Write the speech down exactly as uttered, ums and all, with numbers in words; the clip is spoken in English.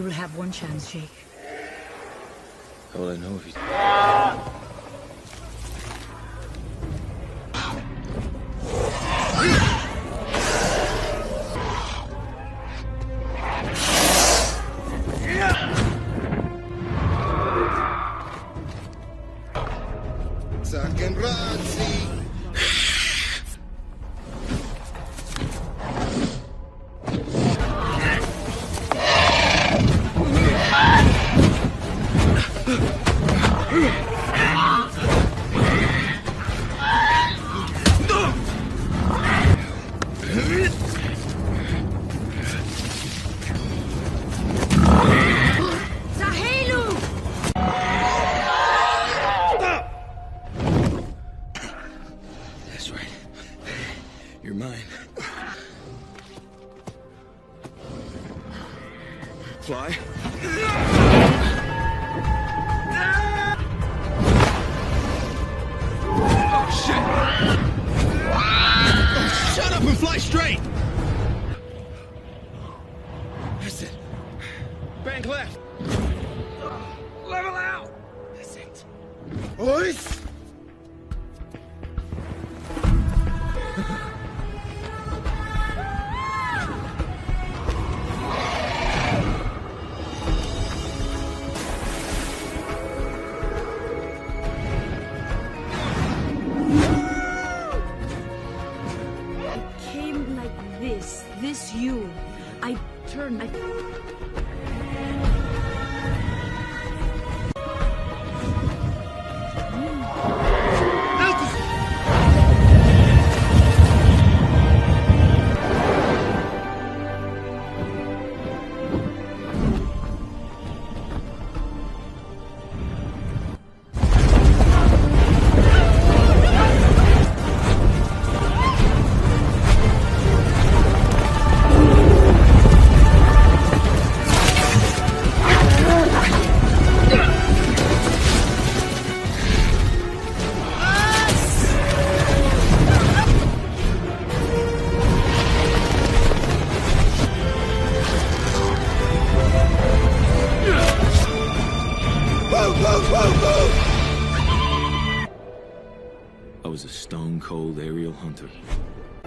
You'll have one chance, Jake. How will I know if he... Fly. Oh, shit! Oh, shut up and fly straight! That's it. Bank left. Level out! That's it. Boys! This you. I turned. I... I was a stone-cold aerial hunter.